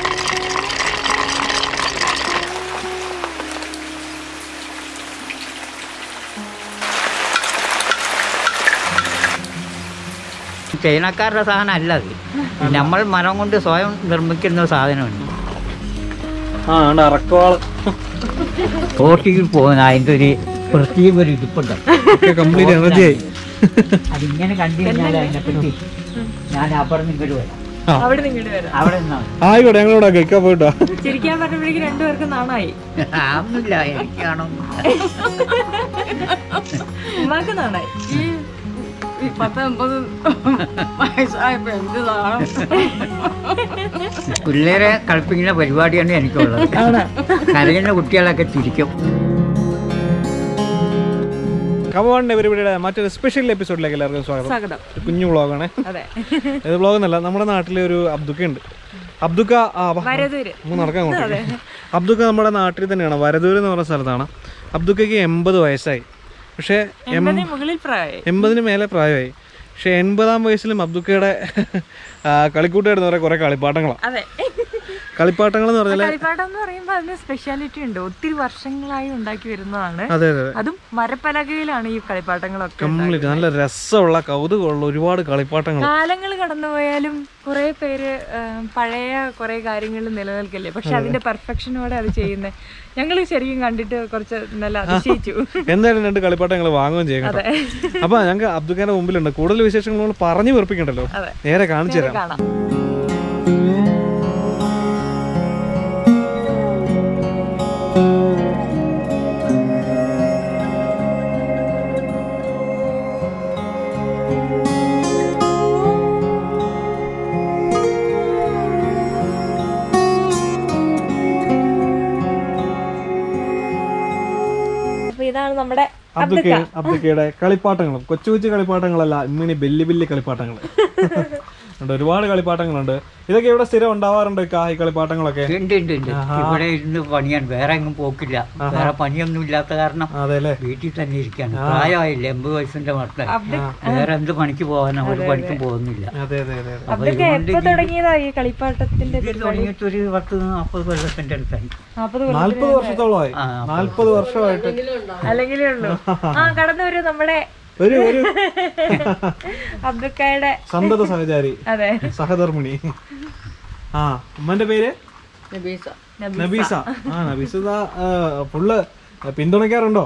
ചൈനക്കാരുടെ സാധനം അല്ല അത്. നമ്മൾ മരം കൊണ്ട് സ്വയം നിർമ്മിക്കുന്ന സാധനമുണ്ട്. ഓട്ടിൽ പോകുന്ന അതിൻ്റെ ഒരു പ്രത്യേക ഒരു ഇരിപ്പുണ്ട്. അതിങ്ങനെ കണ്ടു കഴിഞ്ഞാൽ അതിനെപ്പറ്റി ഞാൻ അപ്പുറം ഇങ്ങോട്ട് വരാം. ആയിക്കോട്ടെ, ഞങ്ങളോട് കേൾക്കാൻ പോയിട്ടോ. ചിരിക്കാൻ പറഞ്ഞപ്പോഴേക്കും രണ്ടുപേർക്കും നാണായി. ആവുന്നില്ല, എനിക്കാണോ ഉമ്മാക്ക് നാണായി. 19 വയസ്സായപ്പോ എന്ത് നാണം. പിള്ളേരെ കളിപ്പിക്കുന്ന പരിപാടിയാണ് എനിക്കുള്ളത്. കരയുന്ന കുട്ടികളൊക്കെ ചിരിക്കും. കമോൺ എവരിബഡിയുടെ മറ്റൊരു സ്പെഷ്യൽ എപ്പിസോഡിലേക്ക് എല്ലാവർക്കും സ്വാഗതം. കുഞ്ഞു വ്ളോഗാണ് ഇത്. വ്ളോഗ് എന്നല്ല, നമ്മുടെ നാട്ടിലെ ഒരു അബ്ദുക്ക ഉണ്ട്. അബ്ദുക്ക നടക്കാൻ അങ്ങോട്ട്. അബ്ദുക്ക നമ്മുടെ നാട്ടിൽ തന്നെയാണ്, വരദൂര് എന്ന് പറഞ്ഞ സ്ഥലത്താണ്. അബ്ദുക്കയ്ക്ക് 80 വയസ്സായി. പക്ഷേ 80 മേലെ പ്രായമായി. പക്ഷെ 80-ാം വയസ്സിലും അബ്ദുക്കയുടെ കളിക്കൂട്ടായിരുന്നു പറയാൻ കുറെ കളിപ്പാട്ടങ്ങളാണ്. കളിപ്പാട്ടങ്ങൾ എന്ന് പറഞ്ഞാൽ കളിപ്പാട്ടം എന്ന് പറയുമ്പോൾ അതിന് സ്പെഷ്യാലിറ്റി ഉണ്ട്. ഒത്തിരി വർഷങ്ങളായി ഉണ്ടാക്കി വരുന്നതാണ്. അതെ അതെ, അതും മരപ്പലകയിലാണ് ഈ കളിപ്പാട്ടങ്ങളൊക്കെ. കംപ്ലീറ്റ് നല്ല രസമുള്ള കൗതുകമുള്ള ഒരുപാട് കളിപ്പാട്ടങ്ങൾ. കാലങ്ങൾ കടന്നുപോയാലും കുറെ പേര് പഴയ കുറെ കാര്യങ്ങൾ നിലനിൽക്കല്ലേ, പക്ഷെ അതിന്റെ പെർഫെക്ഷനോടെ അത് ചെയ്യുന്നത് ഞങ്ങൾ ശരിക്കും കണ്ടിട്ട് കുറച്ച് നല്ല അതിശയിച്ചു. എന്തായാലും 2 കളിപ്പാട്ടങ്ങൾ വാങ്ങുകയും ചെയ്യണം. അപ്പൊ ഞങ്ങൾക്ക് അബ്ദുക്കാന്റെ മുമ്പിലുണ്ട്. കൂടുതൽ വിശേഷങ്ങൾ പറഞ്ഞു വെറുപ്പിക്കണ്ടല്ലോ, നേരെ കാണിച്ചു തരാം. ഇതാണ് നമ്മുടെ അബ്ദുക്കയുടെ കളിപ്പാട്ടങ്ങളും. കൊച്ചു കൊച്ചു കളിപ്പാട്ടങ്ങളല്ല, ഇങ്ങനെ വലിയ കളിപ്പാട്ടങ്ങൾ. ഒരുപാട് കളിപ്പാട്ടങ്ങളുണ്ട്. ഇതൊക്കെ ഇവിടെ സ്ഥിരം ഉണ്ടാവാറുണ്ട് ഈ കളിപ്പാട്ടങ്ങളൊക്കെ. ഇവിടെ ഇരുന്ന് പണിയാണ്, വേറെ എങ്ങും പോക്കില്ല. വേറെ പണിയൊന്നും ഇല്ലാത്ത കാരണം വീട്ടിൽ തന്നെ ഇരിക്കാണ്. പ്രായമായില്ല, 80 വയസ്സിന്റെ മക്കളെ. വേറെ എന്ത് പണിക്ക് പോകാനോ ഒരു പണിക്കും പോകുന്നില്ല. തുടങ്ങിയിട്ട് ഒരു 10-40 കൊല്ലത്തിന്റെ അടുത്തായി. 40 വർഷത്തോളമായി. 40 വർഷമായിട്ട് അല്ലെങ്കിലേ ഉള്ളൂ. കടന്നു വരും നമ്മുടെ ഒരു അബ്ദുക്കയുടെ സന്തത സഹചാരി, സഹധർമ്മിണി. ഉമ്മന്റെ പേര് നബീസ. നബീസ ഫുള്ള് പിന്തുണയ്ക്കാറുണ്ടോ?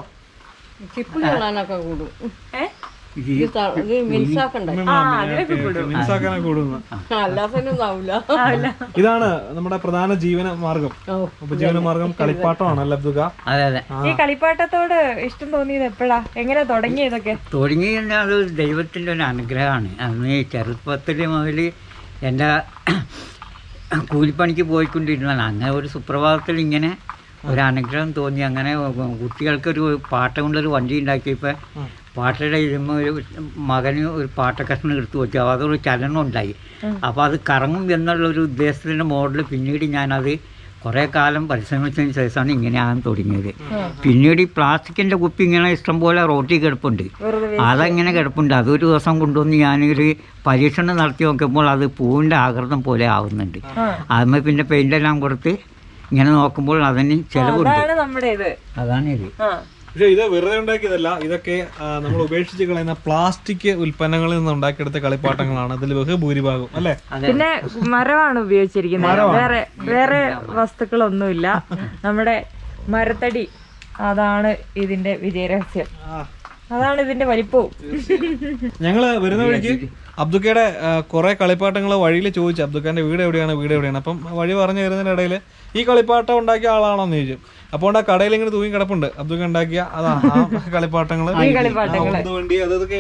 ഇതാണ് നമ്മുടെ പ്രധാന ജീവന മാർഗം, ഉപജീവന മാർഗം കളിപ്പാട്ടമാണ്. ഈ കളിപ്പാട്ടത്തോട് ഇഷ്ടം തോന്നിയത് എപ്പോഴാ, എങ്ങനെ തുടങ്ങിയതൊക്കെ? തുടങ്ങിയ അത് ദൈവത്തിന്റെ ഒരു അനുഗ്രഹമാണ്. അന്ന് ചെറുപ്പത്തിൽ മുതൽ എൻ്റെ കൂലിപ്പണിക്ക് പോയിക്കൊണ്ടിരുന്നതാണ്. അങ്ങനെ ഒരു സുപ്രഭാതത്തിൽ ഇങ്ങനെ ഒരു അനുഗ്രഹം തോന്നി. അങ്ങനെ കുട്ടികൾക്കൊരു പാട്ട കൊണ്ടൊരു വണ്ടി ഉണ്ടാക്കിയപ്പോൾ പാട്ടയുടെ ഇരുമ്പ് ഒരു മകന് ഒരു പാട്ടക്കഷ്ണം എടുത്തു വെച്ചു. അതൊരു ചലനം ഉണ്ടായി. അപ്പോൾ അത് കറങ്ങും എന്നുള്ളൊരു ഉദ്ദേശത്തിൻ്റെ മോഡൽ പിന്നീട് ഞാനത് കുറേ കാലം പരിശ്രമിച്ചതിന് ശേഷമാണ് ഇങ്ങനെയാണ് തുടങ്ങിയത്. പിന്നീട് ഈ പ്ലാസ്റ്റിക്കിൻ്റെ കുപ്പി ഇങ്ങനെ ഇഷ്ടംപോലെ റോട്ടിൽ കിടപ്പുണ്ട്. അതങ്ങനെ കിടപ്പുണ്ട്. അതൊരു ദിവസം കൊണ്ടുവന്ന് ഞാനൊരു പരീക്ഷണം നടത്തി നോക്കുമ്പോൾ അത് പൂവിൻ്റെ ആകൃതം പോലെ ആവുന്നുണ്ട്. അതുമ്പോൾ പിന്നെ പെയിൻ്റെല്ലാം കൊടുത്ത് ഇങ്ങനെ നോക്കുമ്പോൾ അതിന് ചിലവുണ്ട്. അതാണ് ഇത്. പക്ഷെ ഇത് വെറുതെ ഉണ്ടാക്കിയതല്ല, ഇതൊക്കെ നമ്മൾ ഉപേക്ഷിച്ച് കളയുന്ന പ്ലാസ്റ്റിക് ഉൽപ്പന്നങ്ങളിൽ നിന്ന് ഉണ്ടാക്കിയെടുത്ത കളിപ്പാട്ടങ്ങളാണ് ഇതിൽ ബഹുഭൂരിഭാഗം, അല്ലേ? പിന്നെ മരമാണ് ഉപയോഗിച്ചിരിക്കുന്നത്, വേറെ വസ്തുക്കളൊന്നുമില്ല. നമ്മുടെ മരത്തടി, അതാണ് ഇതിന്റെ വിജയരഹസ്യം. അതാണ് ഇതിന്റെ വലിപ്പവും. ഞങ്ങള് വരുന്ന വഴിക്ക് അബ്ദുക്കയുടെ കുറെ കളിപ്പാട്ടങ്ങൾ വഴിയിൽ ചോദിച്ചു, അബ്ദുക്കാന്റെ വീട് എവിടെയാണ്. അപ്പം വഴി പറഞ്ഞു വരുന്നതിന്റെ ഇടയിൽ ഈ കളിപ്പാട്ടം ഉണ്ടാക്കിയ ആളാണോന്ന് ചോദിച്ചു. അപ്പോൾ ആ കടയിൽ ഇങ്ങനെ തൂങ്ങി കിടപ്പുണ്ട് അബ്ദുക്ക ഉണ്ടാക്കിയ അതാ കളിപ്പാട്ടങ്ങള്. വണ്ടി അതൊക്കെ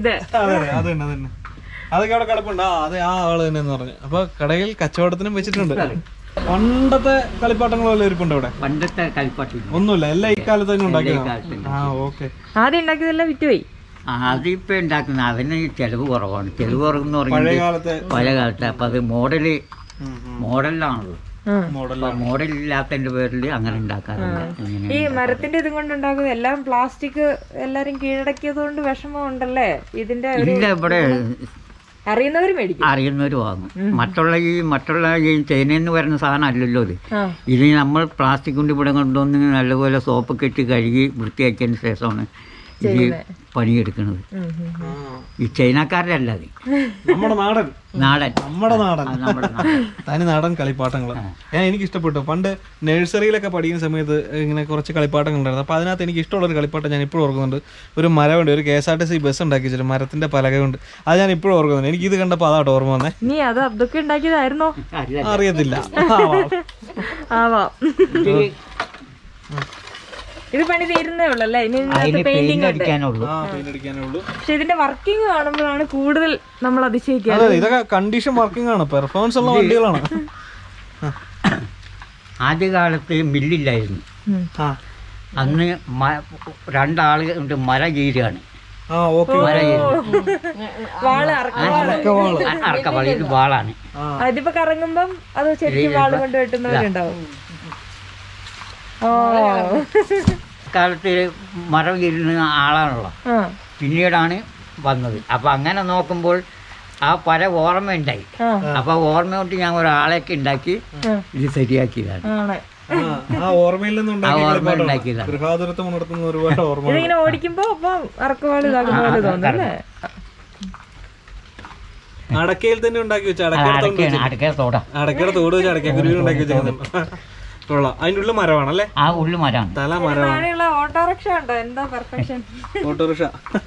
അതൊക്കെ അവിടെ കിടപ്പുണ്ട്. അതെ, ആ ആള് തന്നെ എന്ന് പറഞ്ഞു. അപ്പൊ കടയിൽ കച്ചവടത്തിനും വെച്ചിട്ടുണ്ട്. പണ്ടത്തെ കളിപ്പാട്ടങ്ങളെല്ലാം ഇരിപ്പുണ്ട് ഇവിടെ. പണ്ടത്തെ കളിപ്പാട്ടം ഒന്നുമില്ല, എല്ലാം ഈ കാലത്ത് തന്നെ ഉണ്ടാക്കിയത്. ആദ്യം ഉണ്ടാക്കിയതെല്ലാം വിറ്റുപോയി. അതിപ്പോ ഉണ്ടാക്കുന്ന അതിന് ചെലവ് കുറവാണ്. ചെലവ് കുറവെന്ന് പറഞ്ഞാൽ പഴയ കാലത്ത്. അപ്പൊ അത് മോഡലിലാണല്ലോ. മോഡലില്ലാത്തതിന്റെ പേരിൽ അങ്ങനെ ഉണ്ടാക്കാറുണ്ട്. ഈ മരത്തിന്റെ ഇതും കൊണ്ട് ഉണ്ടാക്കുന്നത് എല്ലാം പ്ലാസ്റ്റിക് എല്ലാരും കീഴടക്കിയത് കൊണ്ട് വിഷമം ഉണ്ടല്ലേ ഇതിന്റെ? ഇല്ല, ഇവിടെ അറിയുന്നവർ മേടിക്കും, അറിയുന്നവർ വാങ്ങും. മറ്റുള്ള ഈ ചൈനയെന്ന് പറയുന്ന സാധനം അല്ലല്ലോ ഇത്. ഇത് നമ്മൾ പ്ലാസ്റ്റിക് കൊണ്ട് ഇവിടെ കൊണ്ടുവന്ന് നല്ലപോലെ സോപ്പൊക്കെ ഇട്ട് കഴുകി വൃത്തിയാക്കിയതിന് ശേഷമാണ് ഇത് പണിയെടുക്കുന്നത്. ഈ ചൈനക്കാരുടെ അല്ല, അത് നമ്മുടെ നാടൻ തനി നാടൻ കളിപ്പാട്ടങ്ങൾ. എനിക്ക് ഇഷ്ടപ്പെട്ടു. പണ്ട് നഴ്സറിയിലൊക്കെ പഠിക്കുന്ന സമയത്ത് ഇങ്ങനെ കുറച്ച് കളിപ്പാട്ടങ്ങൾ ഉണ്ടായിരുന്നു. അപ്പോൾ അതിനകത്ത് എനിക്ക് ഇഷ്ടമുള്ളൊരു കളിപ്പാട്ടം ഞാൻ ഇപ്പോഴും ഓർക്കുന്നുണ്ട്. ഒരു മരമുണ്ട്, ഒരു KSRTC ബസ് ഉണ്ടാക്കി വെച്ചിട്ട് മരത്തിന്റെ പലകയുണ്ട്. അത് ഞാൻ ഇപ്പോഴും ഓർക്കുന്നുണ്ട്. എനിക്ക് ഇത് കണ്ടപ്പോൾ അതാട്ടോ ഓർമ്മ വന്നേ. നീ അത് അതൊക്കെ ഉണ്ടാക്കിയതായിരുന്നോ? അറിയത്തില്ല. ഇത് പണി തീരുന്നേ ഉള്ളല്ലേ, ഇനി പെയിന്റിംഗ് അടിക്കാനുള്ളൂ. പക്ഷെ ഇതിന്റെ വർക്കിംഗ് കാണുമ്പോഴാണ് കൂടുതൽ നമ്മൾ അതിശയിക്കുക. ഇതൊക്കെ കണ്ടീഷൻ വർക്കിംഗ് ആണ്, പെർഫോമൻസ് ഉള്ള വണ്ടികളാണ്. ആദ്യകാലത്ത് മില്ലില്ലായിരുന്നു. അന്ന് 2 ഉണ്ട് മര കീരാണ്. അറക്കവാള്, ഇത് വാളാണ്. അതിപ്പോ കറങ്ങുമ്പം അത് ശരിക്കും വാള് കൊണ്ട് വെട്ടുന്നവരുണ്ടാവും. കാലത്ത് മരം കീരുന്ന ആളാണല്ലോ, പിന്നീടാണ് വന്നത്. അപ്പൊ അങ്ങനെ നോക്കുമ്പോൾ ആ പല ഓർമ്മയുണ്ടായി. അപ്പൊ ഓർമ്മ കൊണ്ട് ഞാൻ ഒരാളെയൊക്കെ ഉണ്ടാക്കി ഇത് ശരിയാക്കിയതാണ്. ഇതിങ്ങനെ ഓടിക്കുമ്പോ അറക്കുവാള് ഇതാകുന്ന പോലെ തോന്നുന്നല്ലേ. അടക്കയിൽ തന്നെ ഉണ്ടാക്കി വെച്ച അടക്കയുടെ തോട് വെച്ച് അടക്കക്കുരുവിൽ ഉണ്ടാക്കി വെച്ചേക്കുന്നുണ്ട്. അതിന്റെ ഉള്ളിൽ മരമാണല്ലേ? ആ ഉള്ളു മരമാണ്. തല മരമാണ്. ഓട്ടോറിക്ഷ ഉണ്ടോ? എന്താ പെർഫെക്ഷൻ. ഓട്ടോറിക്ഷ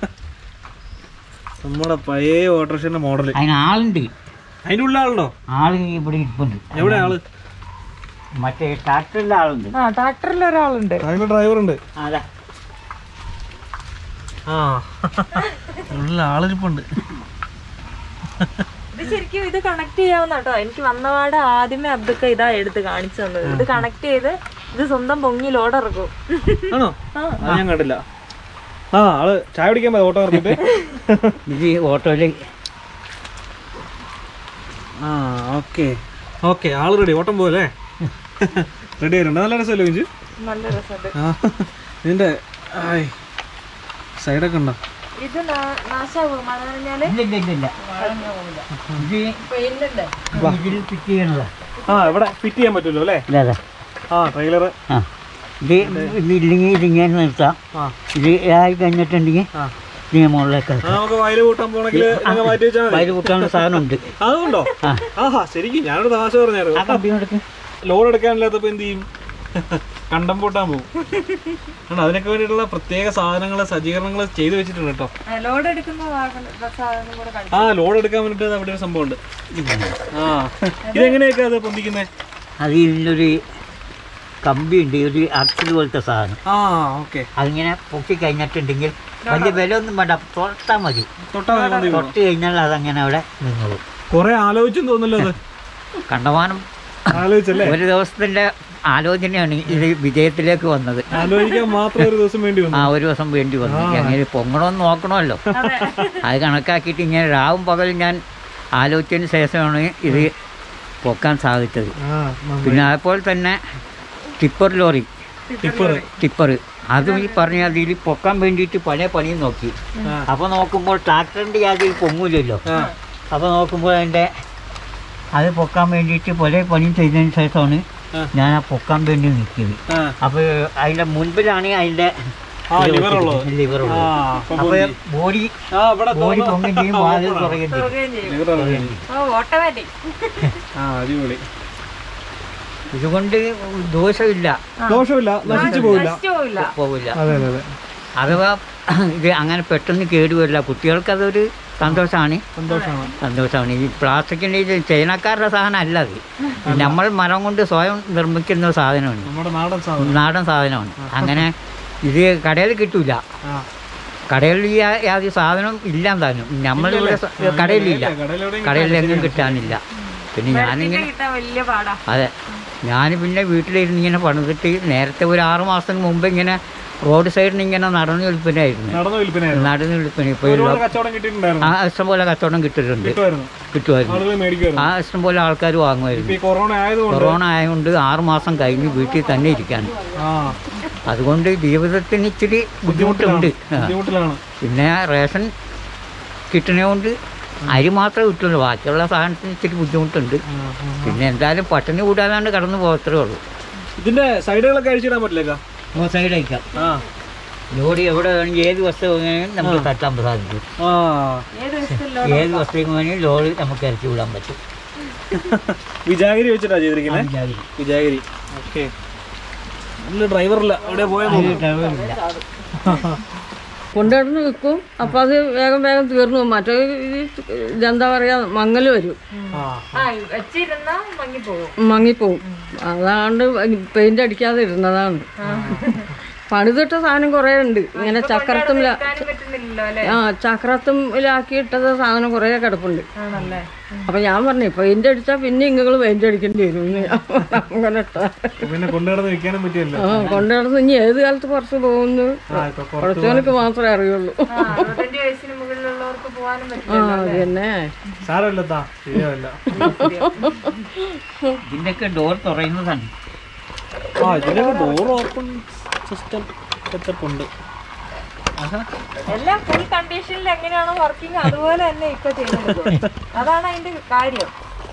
നമ്മുടെ പഴയ ഓട്ടോറിക്ഷന്റെ മോഡല്. അതിന് ആളുണ്ട്. അതിന്റെ ഉള്ള ആളുണ്ടോ? ആള് ഇവിടെ ഇരിപ്പുണ്ട്. എവിടെ ആള്? മറ്റേ ട്രാക്ടറിലെ ആളുണ്ട്. ട്രാക്ടറിൽ ഒരാളുണ്ട്, ഡ്രൈവർ ഉണ്ട്. അതാ ഉള്ള ആളിരിപ്പുണ്ട്. ഇത് ശരിക്കും ഇത് കണക്ട് ചെയ്യാവുന്ന കേട്ടോ. എനിക്ക് വന്നപാട് ആദ്യമേ അബ്ദുക്ക ഇതാ എടുത്ത് കാണിച്ചു തന്നത്. ഇത് കണക്ട് ചെയ്ത് ഇത് സ്വന്തം പൊങ്ങി ലോഡ് ഇറക്കും. ആണോ? ഞാൻ കണ്ടില്ല. ആള് ചായ കുടിക്കാൻ പോയി ഓട്ടോ ഇറങ്ങിട്ട്. ഇത് ഓട്ടോയില്. ഓക്കെ ആള് റെഡി. ഓട്ടം പോലെ റെഡി ആയിട്ടുണ്ട്. നല്ല രസമല്ലേ കുഞ്ചു? നല്ല രസമുണ്ട്. ഇതിന്റെ സൈഡൊക്കെ ഉണ്ടോ? ഇത് നാശാവും മഴ നനഞ്ഞാല്. ഇവിടെ ഫിറ്റ് ചെയ്യാൻ പറ്റുമല്ലോ അല്ലേ? ട്രെയിലർ ഇല്ലെങ്കിൽ ഇതിങ്ങനെ നിർത്താം. ഇത് ആയി കഴിഞ്ഞിട്ടുണ്ടെങ്കിൽ മുകളിലേക്ക് നമുക്ക് വയല് കൂട്ടാൻ പോണെങ്കിൽ വയല് കൂട്ടാനുള്ള സാധനം ഉണ്ട്. അതുകൊണ്ടോ? ശരിക്കും ഞാനൊരു തമാശ പറഞ്ഞായിരുന്നു. ലോഡ് എടുക്കാനില്ലാത്തപ്പോ എന്ത് ചെയ്യും? കണ്ടം പൂട്ടാൻ പോകും. അതിനൊക്കെ വേണ്ടിയിട്ടുള്ള പ്രത്യേക സാധനങ്ങള് സജ്ജീകരണങ്ങൾ ചെയ്തു വെച്ചിട്ടുണ്ട് കേട്ടോ. ലോഡ് എടുക്കാൻ വേണ്ടിട്ട് അവിടെ ഒരു സംഭവം ഉണ്ട്. ഇതെങ്ങനെയൊക്കെ അത് പൊന്തിക്കുന്നേ? അത് ഇതിലൊരു കമ്പി ഉണ്ട്, ഒരു അർച്ചിൽ പോലത്തെ സാധനം. അതിങ്ങനെ പൊക്കി കഴിഞ്ഞിട്ടുണ്ടെങ്കിൽ വലിയ വില ഒന്നും വേണ്ട, തൊട്ടാൽ മതി. തൊട്ട് കഴിഞ്ഞാൽ അതങ്ങനെ അവിടെ നിന്നോളൂ. കൊറേ ആലോചിച്ചും തോന്നല്ലോ അത്. കണ്ടമാനം ഒരു ദിവസത്തിന്റെ ആലോചനയാണ് ഇത് വിജയത്തിലേക്ക് വന്നത്. ആലോചിക്കാൻ മാത്രം ഒരു ദിവസം വേണ്ടി വന്നു. ഒരു ദിവസം വേണ്ടി വന്നു. എങ്ങനെ പൊങ്ങണമെന്ന് നോക്കണമല്ലോ. അത് കണക്കാക്കിയിട്ട് ഇങ്ങനെ രാവും പകലും ഞാൻ ആലോചിച്ചതിന് ശേഷമാണ് ഇത് പൊക്കാൻ സാധിച്ചത്. പിന്നെ അതുപോലെ തന്നെ ടിപ്പർ ലോറി, ടിപ്പർ അതും ഈ പറഞ്ഞ അതിൽ പൊക്കാൻ വേണ്ടിയിട്ട് പല പണിയും നോക്കി. അപ്പോൾ നോക്കുമ്പോൾ ട്രാക്ടറിൻ്റെ യാതൊരു പൊങ്ങൂലല്ലോ. അപ്പോൾ നോക്കുമ്പോൾ അത് പൊക്കാൻ വേണ്ടിയിട്ട് പല പണിയും ചെയ്തതിന് ശേഷമാണ് ഞാൻ ആ പൊക്കാൻ വേണ്ടി നിൽക്കിയത്. അപ്പോൾ അതിൻ്റെ മുൻപിലാണ് അതിൻ്റെ ലിവർ ഉള്ളത്. അപ്പോൾ ബോഡി പൊങ്ങുകയും ചെയ്യും, വാതിൽ തുറയുകയും ചെയ്യും. ഇതുകൊണ്ട് ദോഷമില്ല, നശിച്ചു പോവില്ല. അഥവാ ഇത് അങ്ങനെ പെട്ടെന്ന് കേടുവരില്ല. കുട്ടികൾക്ക് അതൊരു സന്തോഷമാണ്. ഈ പ്ലാസ്റ്റിക്കിൻ്റെ ഇത് ചൈനക്കാരുടെ സാധനം അല്ല. അത് നമ്മൾ മരം കൊണ്ട് സ്വയം നിർമ്മിക്കുന്ന സാധനമാണ്, നാടൻ സാധനമാണ്. അങ്ങനെ ഇത് കടയിൽ കിട്ടൂല. കടയിൽ ഈ യാതൊരു സാധനം ഇല്ല താനും. നമ്മളിവിടെ കടയിലില്ല, കടയിലെങ്ങും കിട്ടാനില്ല. പിന്നെ ഞാനിങ്ങനെ അതെ ഞാൻ പിന്നെ വീട്ടിലിരുന്ന് ഇങ്ങനെ പണിതിട്ട് നേരത്തെ ഒരു 6 മാസത്തിന് മുമ്പ് ഇങ്ങനെ റോഡ് സൈഡിന് ഇങ്ങനെ നടന്നു വിൽപ്പനയായിരുന്നു. ഇപ്പോൾ ഇഷ്ടംപോലെ കച്ചവടം കിട്ടുമായിരുന്നു. ഇഷ്ടംപോലെ ആൾക്കാർ വാങ്ങുമായിരുന്നു. കൊറോണ ആയതുകൊണ്ട് 6 മാസം കഴിഞ്ഞ് വീട്ടിൽ തന്നെ ഇരിക്കാൻ. അതുകൊണ്ട് ജീവിതത്തിന് ഇച്ചിരി ബുദ്ധിമുട്ടുണ്ട്. പിന്നെ റേഷൻ കിട്ടുന്നതുകൊണ്ട് അരി മാത്രമേ കിട്ടുള്ളൂ, ബാക്കിയുള്ള സാധനത്തിന് ഇച്ചിരി ബുദ്ധിമുട്ടുണ്ട്. പിന്നെ എന്തായാലും പട്ടിണി കൂടാതാണ്ട് കടന്നു പോകത്രേ ഉള്ളൂ. ഇതിന്റെ സൈഡുകളൊക്കെ അഴിച്ചിടാൻ പറ്റില്ലേക്കാ? സൈഡ് അയക്കാം. ലോറി എവിടെ വേണമെങ്കിൽ ഏത് വസ്തു വേണമെങ്കിലും നമുക്ക് തട്ടാൻ സാധിക്കും. ഏത് വസ്തുക്കും വേണമെങ്കിൽ ലോറി നമുക്ക് ഇറക്കി വിടാൻ പറ്റും. വിജാഗിരി വെച്ചിട്ടാ ചെയ്തിരിക്കുന്നത്. വിജാഗിരി. ഓക്കെ. നല്ല ഡ്രൈവറില്ല, എവിടെ പോയാൽ ഡ്രൈവറില്ല. കൊണ്ടുവന്ന് വെക്കും. അപ്പം അത് വേഗം വേഗം തീർന്നു. മറ്റേ ഇതെന്താ പറയാ, മങ്ങല് വരും, മങ്ങിപ്പോവും. അതാണ്ട് പെയിന്റ് അടിക്കാതെ ഇരുന്നതാണ്. പണിതിട്ട സാധനം കുറേ ഉണ്ട്. ഇങ്ങനെ ചക്രത്തുമിലാക്കിയിട്ടത് സാധനം കുറേ കിടപ്പുണ്ട്. അപ്പൊ ഞാൻ പറഞ്ഞു പെയിന്റ് അടിച്ചാൽ പിന്നെ നിങ്ങൾ പെയിന്റ് അടിക്കേണ്ടി വരും. അങ്ങനെ കൊണ്ടുനടന്ന് ഇനി ഏത് കാലത്ത് പുറത്ത് പോകുന്നു കുറച്ചവനക്ക് മാത്രമേ അറിയുള്ളൂ. പിന്നെ ഇതിന്റെയൊക്കെ ഡോർ തുറയുന്നതാണ്. ഡോർ ഓപ്പൺ സിസ്റ്റം സെറ്റപ്പ് ഉണ്ട്. എല്ലാം ഫുൾ കണ്ടീഷനിൽ എങ്ങനെയാണോ വർക്കിംഗ് അതുപോലെ തന്നെ ഇപ്പൊ ചെയ്യുന്നത്. അതാണ് അതിന്റെ കാര്യം.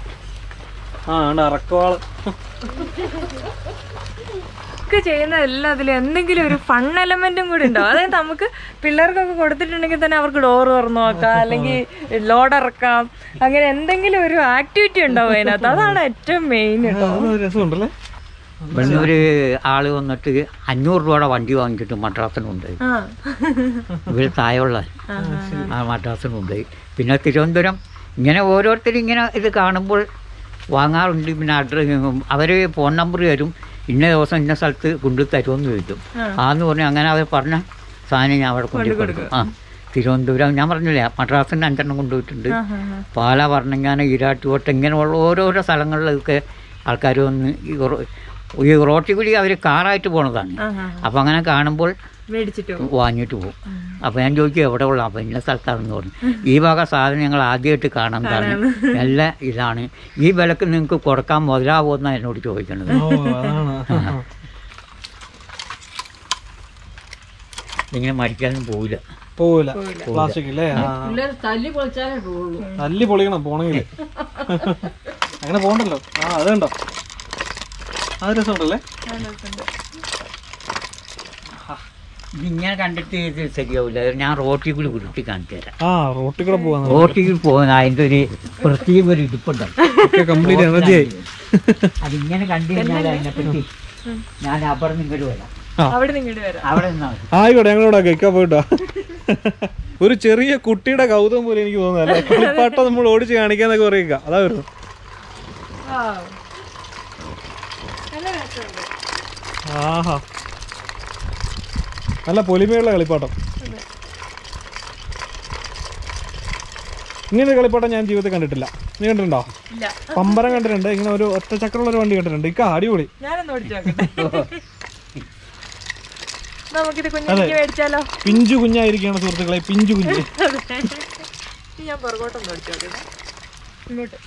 ചെയ്യുന്ന എല്ലാത്തിലും എന്തെങ്കിലും ഒരു ഫൺ എലമെന്റും കൂടി ഉണ്ടാവും. അതായത് നമുക്ക് പിള്ളേർക്കൊക്കെ കൊടുത്തിട്ടുണ്ടെങ്കിൽ തന്നെ അവർക്ക് ഡോർ തുറന്നു നോക്കാം, അല്ലെങ്കിൽ ലോഡ് ഇറക്കാം, അങ്ങനെ എന്തെങ്കിലും ഒരു ആക്ടിവിറ്റി ഉണ്ടാവും അതിനകത്ത്. അതാണ് ഏറ്റവും മെയിൻ കേട്ടോ. രസമുണ്ടല്ലേ? ഇവിടുന്ന് ഒരു ആള് വന്നിട്ട് 500 രൂപയുടെ വണ്ടി വാങ്ങിച്ചിട്ട് മദ്രാസിനുണ്ട്. ഇവിടെ താഴെയുള്ള ആ മദ്രാസിനുണ്ട്. പിന്നെ തിരുവനന്തപുരം ഇങ്ങനെ ഓരോരുത്തരും ഇങ്ങനെ ഇത് കാണുമ്പോൾ വാങ്ങാറുണ്ട്. പിന്നെ അവർ ഫോൺ നമ്പർ തരും, ഇന്ന ദിവസം ഇന്ന സ്ഥലത്ത് കൊണ്ടുതരുമെന്ന് ചോദിക്കും. ആന്ന് പറഞ്ഞു. അങ്ങനെ അവർ പറഞ്ഞ സാധനം ഞാൻ അവിടെ കൊണ്ടുപോയി. തിരുവനന്തപുരം ഞാൻ പറഞ്ഞില്ലേ, മദ്രാസിന് 5 എണ്ണം കൊണ്ടുപോയിട്ടുണ്ട്. പാല, പറഞ്ഞങ്ങാന, ഈരാട്ടുകോട്ട, ഇങ്ങനെയുള്ള ഓരോരോ സ്ഥലങ്ങളിലൊക്കെ ആൾക്കാർ വന്ന് ഈ റോട്ടിൽ കൂടി അവർ കാറായിട്ട് പോണതാണ്. അപ്പം അങ്ങനെ കാണുമ്പോൾ വാങ്ങിയിട്ട് പോകും. അപ്പം ഞാൻ ചോദിക്കും എവിടെ ഉള്ള, അപ്പം ഇന്ന സ്ഥലത്താണെന്ന് പറഞ്ഞു. ഈ വക സാധനം ഞങ്ങൾ ആദ്യമായിട്ട് കാണുന്നതാണ്, നല്ല ഇതാണ്, ഈ വിലക്ക് നിങ്ങൾക്ക് കൊടുക്കാൻ മുതലാവുമെന്നാണ് എന്നോട് ചോദിക്കുന്നത്. ഇങ്ങനെ മരിക്കാനും പോവില്ല. തല്ലി പൊളിക്കണം പോണെങ്കിൽ. അങ്ങനെ പോകണ്ടല്ലോ. അതുണ്ടോ, അത് രസമുണ്ടല്ലേ? ഇതിങ്ങനെ കണ്ടിട്ട് ഇത് ശരിയാവില്ല. ഞാൻ റോട്ടിൽ കൂടി ഉരുട്ടി കാണിച്ചു തരാം. റോട്ടിൽ കൂടെ പോകാൻ, റോട്ടിൽ പോകുന്ന അതിൻ്റെ ഒരു പ്രത്യേക ഒരു ഇരിപ്പുണ്ടാവും. അതിങ്ങനെ കണ്ടു കഴിഞ്ഞാൽ അതിനെപ്പറ്റി ഞാൻ അവിടെ നിങ്ങോട്ട് വരാം. അവിടെ ആയിക്കോട്ടെ, ഞങ്ങളോട് കേൾക്കാൻ പോയിട്ടോ. ഒരു ചെറിയ കുട്ടിയുടെ കൗതുകം പോലെ എനിക്ക് തോന്നുന്നല്ലേ, കളിപ്പാട്ടം നമ്മൾ ഓടിച്ച് കാണിക്കാന്നൊക്കെ പറയുക. അതാ വരുന്നു. ആഹാ, നല്ല പൊലിമയുള്ള കളിപ്പാട്ടം. ഇങ്ങനെ ഒരു കളിപ്പാട്ടം ഞാൻ ജീവിതത്തിൽ കണ്ടിട്ടില്ല. നീ കണ്ടിട്ടുണ്ടോ? പമ്പരം കണ്ടിട്ടുണ്ട്. ഇങ്ങനെ ഒരു ഒറ്റ ചക്രമുള്ള ഒരു വണ്ടി കണ്ടിട്ടുണ്ട്. ഇക്ക അടിപൊളി. പിഞ്ചു കുഞ്ഞായിരിക്കാണ് സുഹൃത്തുക്കളെ, പിഞ്ചു കുഞ്ഞ്. ഞാൻ പുറകോട്ടൊന്നും ഓടിച്ചു നോക്കട്ടെ. ഇങ്ങോട്ട്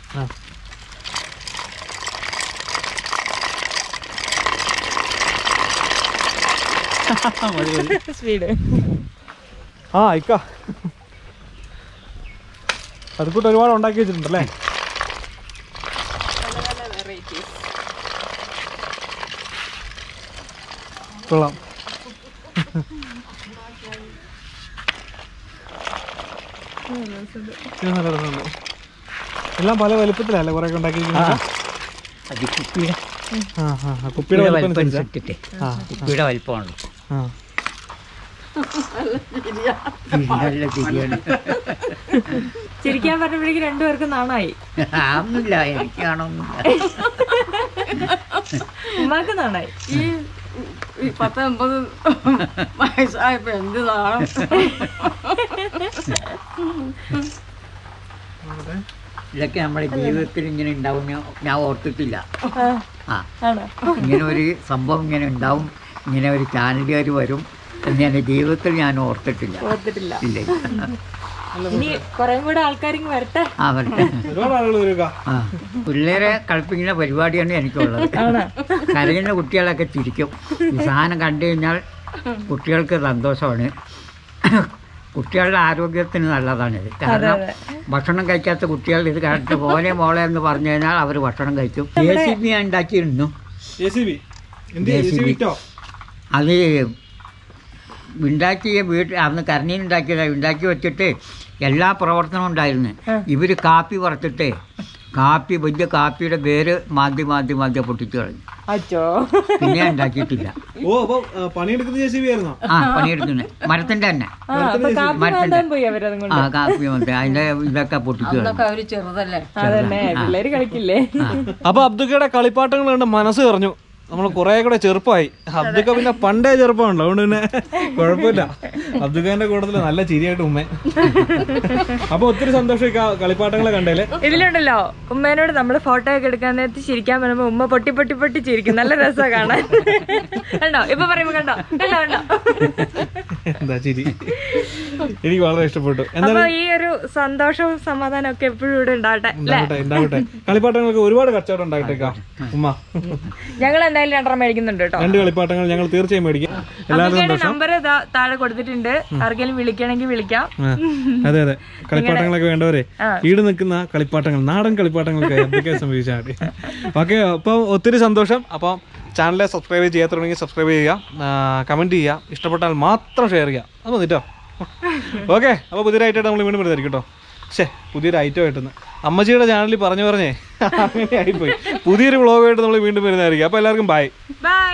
സ്പീഡ്. ഇക്ക അതുകൂട്ട് ഒരുപാട് ഉണ്ടാക്കി വെച്ചിട്ടുണ്ടല്ലേ? കൊള്ളാം. നല്ല രസമുണ്ട്. എല്ലാം പല വലുപ്പത്തിലല്ലേ കുറെ ഉണ്ടാക്കിയിരിക്കുന്നത്? കുപ്പിയുടെ വലിപ്പമാണ്. ചിരിക്കാൻ പറഞ്ഞപ്പോഴേക്കും രണ്ടുപേർക്കും നാണായി. ആവുന്നില്ല, എനിക്ക് കാണുന്നില്ല. ഉമ്മാക്ക് നാണായി. ഈ 10-50 വയസ്സായപ്പോ എന്ത് നാണം. ഇതൊക്കെ നമ്മുടെ ജീവിതത്തിൽ ഇങ്ങനെ ഉണ്ടാവും ഞാൻ ഓർത്തിട്ടില്ല. ഇങ്ങനെ ഒരു സംഭവം ഇങ്ങനെ ഉണ്ടാവും, ഇങ്ങനെ ഒരു ചാനലുകാർ വരും എന്ന് എൻ്റെ ജീവിതത്തിൽ ഞാൻ ഓർത്തിട്ടില്ല. ഇല്ലേ? ഇനി കുറേ കൂടെ ആൾക്കാരിങ്ങ് വരട്ടെ. വരട്ടെ. പിള്ളേരെ കളിപ്പിക്കുന്ന പരിപാടിയാണ് എനിക്കുള്ളത്. കരയുന്ന കുട്ടികളൊക്കെ ചിരിക്കും. ഈ സാധനം കണ്ടു കഴിഞ്ഞാൽ കുട്ടികൾക്ക് സന്തോഷമാണ്. കുട്ടികളുടെ ആരോഗ്യത്തിന് നല്ലതാണിത്. കാരണം ഭക്ഷണം കഴിക്കാത്ത കുട്ടികൾ ഇത് കണ്ടിട്ട് പോലെ മോളെ എന്ന് പറഞ്ഞു കഴിഞ്ഞാൽ അവർ ഭക്ഷണം കഴിക്കും. JCB ഞാൻ ഉണ്ടാക്കിയിരുന്നു. അത് ഉണ്ടാക്കിയ വീട്ടിൽ അന്ന് കരണിയിൽ ഉണ്ടാക്കിയതാണ്. ഉണ്ടാക്കി വെച്ചിട്ട് എല്ലാ പ്രവർത്തനവും ഉണ്ടായിരുന്നു. ഇവർ കാപ്പി വറുത്തിട്ട് വലിയ കാപ്പിയുടെ പേര് മാന്തി പൊട്ടിച്ചു കളഞ്ഞു. പിന്നെ ഉണ്ടാക്കിയിട്ടില്ല. പണിയെടുക്കുന്നത് മരത്തിന്റെ തന്നെ. കാപ്പി അതിന്റെ ഇതൊക്കെ പൊട്ടിച്ചു കളിക്കില്ലേ. അപ്പൊ അബ്ദുക്കയുടെ കളിപ്പാട്ടങ്ങൾ കണ്ട് മനസ്സ് പറഞ്ഞു. നമ്മൾ കുറെ കൂടെ ചെറുപ്പമായി. അബ്ദുക്ക പിന്നെ പണ്ടേ ചെറുപ്പമുണ്ടോ, അതുകൊണ്ട് പിന്നെ കുഴപ്പമില്ല. അബ്ദുക്കാന്റെ കൂട്ടത്തില് നല്ല ചിരിയായിട്ട് ഉമ്മ. അപ്പൊ ഒത്തിരി സന്തോഷം കളിപ്പാട്ടങ്ങളെ കണ്ടേല്. ഇതിലുണ്ടല്ലോ ഉമ്മേനോട് നമ്മള് ഫോട്ടോ ഒക്കെ എടുക്കാൻ നേരത്ത് ചിരിക്കാൻ പറയുമ്പോ ഉമ്മ പൊട്ടി ചിരിക്കും. നല്ല രസമാണ് കാണാൻ. കണ്ടോ ഇപ്പൊ പറയുമ്പോ കണ്ടോ എന്താ ചിരി. എനിക്ക് വളരെ ഇഷ്ടപ്പെട്ടു. അപ്പൊ ഈ ഒരു സന്തോഷവും സമാധാനം ഒക്കെ എപ്പോഴും ഇവിടെ ഉണ്ടാവട്ടെ. കളിപ്പാട്ടങ്ങൾക്ക് ഒരുപാട് കച്ചവടം ഉണ്ടായിട്ടേക്കാം ഉമ്മ. ഞങ്ങൾ എന്തായാലും 2 മേടിക്കുന്നുണ്ട് കേട്ടോ. 2 കളിപ്പാട്ടങ്ങൾ ഞങ്ങൾ തീർച്ചയായും മേടിക്കും. നമ്പർ താഴെ കൊടുത്തിട്ടുണ്ട്. ആർക്കെങ്കിലും വിളിക്കണമെങ്കിൽ വിളിക്കാം. അതെ കളിപ്പാട്ടങ്ങളൊക്കെ വേണ്ടവരെ ഈട് നിൽക്കുന്ന കളിപ്പാട്ടങ്ങൾ, നാടൻ കളിപ്പാട്ടങ്ങൾക്ക് എന്തൊക്കെ സംഭവിച്ചാൽ മതി. ഓക്കെ, അപ്പം ഒത്തിരി സന്തോഷം. അപ്പം ചാനലിനെ സബ്സ്ക്രൈബ് ചെയ്യാത്തുണ്ടെങ്കിൽ സബ്സ്ക്രൈബ് ചെയ്യുക, കമന്റ് ചെയ്യുക, ഇഷ്ടപ്പെട്ടാൽ മാത്രം ഷെയർ ചെയ്യുക. അത് മതിട്ടോ. ഓക്കെ, അപ്പോൾ പുതിയൊരായിട്ടായിട്ട് നമ്മൾ വീണ്ടും വരുന്നതായിരിക്കും കേട്ടോ. പുതിയൊരു ഐറ്റം ആയിട്ടെന്ന് അമ്മച്ചിയുടെ ചാനലിൽ പറഞ്ഞേ അങ്ങനെ ആയിപ്പോയി. പുതിയൊരു വ്ളോഗായിട്ട് നമ്മൾ വീണ്ടും വരുന്നതായിരിക്കും. അപ്പോൾ എല്ലാവർക്കും ബൈ.